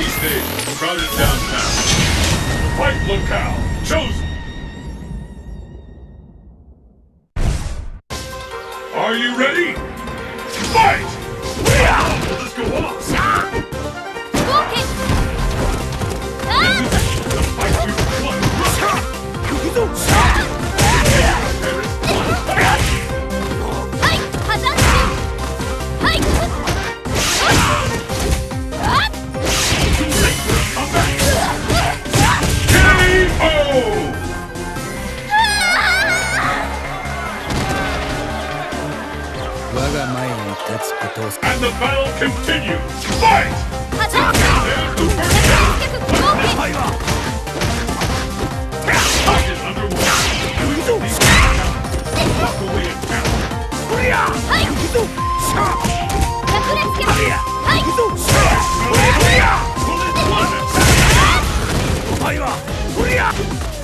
Rocky stage, crowded downtown. Fight locale chosen. Are you ready? Fight! Let's go on! This is the fight we've won! And the battle continues! Fight! There's the first down! Fight is underway! Walk away and count! Bullet one!